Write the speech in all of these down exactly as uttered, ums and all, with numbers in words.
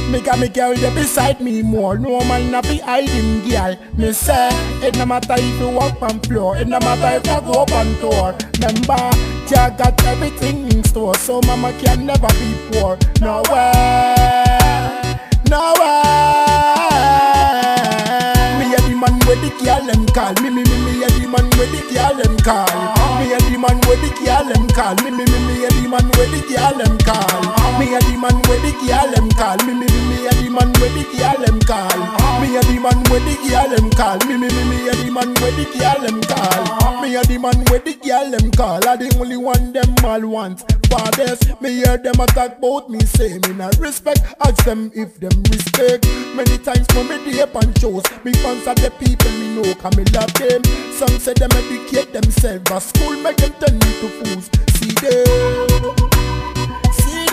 Me got me girl there beside me more. No man not be hiding, girl. Me say it no matter if you walk on floor, it no matter if you go up on tour. Remember, Jah got everything in store, so mama can never be poor. No way, no way. Me a the man where the girl them call. Me me me me a the man where the girl them call. Me a the man where the girl them call. Me me me me a the man where the girl them call. Me a the man where the girl them call. Me me me me a the man where the girl them call. Me a the man where the girl them call. Me me me me a the man where the girl them call. Me a the man where the girl them call. I the only one them all want. For this, me hear them attack about me, say me not respect. Ask them if them respect. Many times when me dey up on shows, me fans are the people me know, cause me love them. Some say them educate themselves, but school make them turn me to fools. See them, see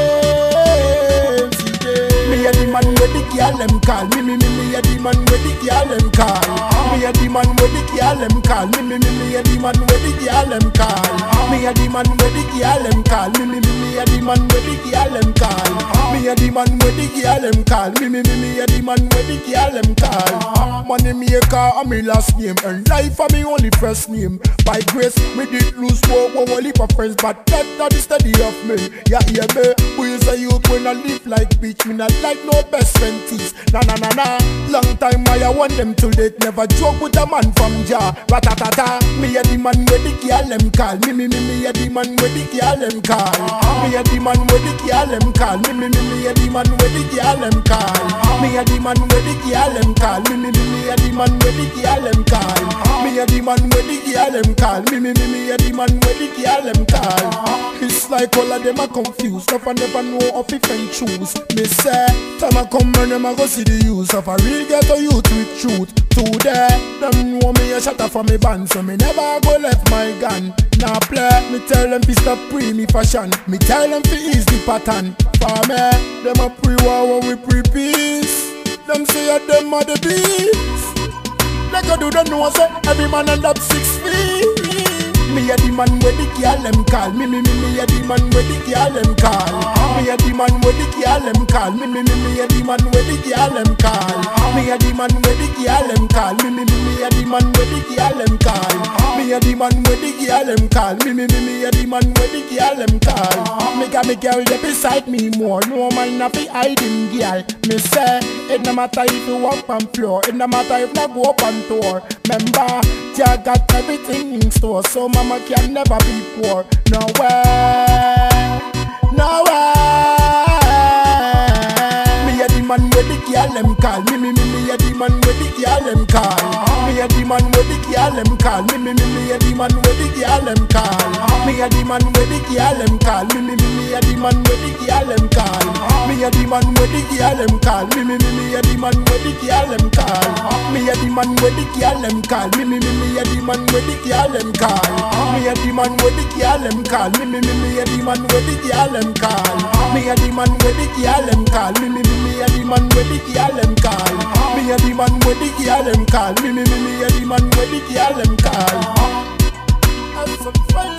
them, see them. Me a the man where the girl them call. Me me me me a the man where the girl them call. Me a the man where the girl them call. Me me me me a the man where the girl them call. Me a the man where the girl them call. Me me me me a the man where the girl them call. Me a the man where the girl them call. Me me me me a the man where the girl them call. Money maker a me last name, and life a me only first name. By grace me did lose war, one only for friends, but that not the study of me. Yeah, yeah, me. We is a youth when I live like bitch. Me not like no best friend tease. Na na na na. Long time I want them to date. Never joke with a man from Jah. Ratatata. Me a the man where the girl them call. Me me me me a the man where the girl them call. Me a the man where the girl them call. Me me me me a the man where the girl them call. Me a the man where the girl them call. Me me me me a the man where the girl them call. Me a the man where the girl them call. Me me me me a the man where the girl them call. It's like all of them are confused. Never never know how to find choose. Me say, time I come and them I go see the use of a real ghetto youth with truth. Today, them know me a shatter for me band, so me never go left my gun. Now play, me tell them to stop pre-me fashion. Me tell them to ease the pattern. For me, them a pre-war when we pre-peace. Them say that them are the beast. Like I do the know say, every man end up six feet. Me a the man where the girl them call. Me me me me a the man where the girl them call. Me a the man where the girl them call. Me me me me a the man where the girl them call. Me a the man where the girl them call. Me me me me a the man where the girl them call. Me a the man where the girl them call. Me me me me a the man where the girl them call. Me got me girl there beside me more. No man not be hiding, girl. Me say it no matter if you walk on floor, it no matter if you go up on tour. Remember, Jah got everything in store, so mama can never be poor. No way, no way. Me a the man where the girl them call. Me me me me a the man where the girl them call. Me a the man where the girl them call. Me me me me a the man where the girl them call. Me a the man where the girl them call. Me me me me a the man where the girl them call. Me a the man where the girl them call. Me me me me a the man where the girl them call. Me a the man where the girl them call. Me me me me a the man where the girl them call. Me a the man where the girl them call. Me me me me a the man where the girl them call. Me a the man where the girl them call. Me me me me a the man where the girl them call. Me a the man where the girl them call. Me me me me a the man where the girl them call.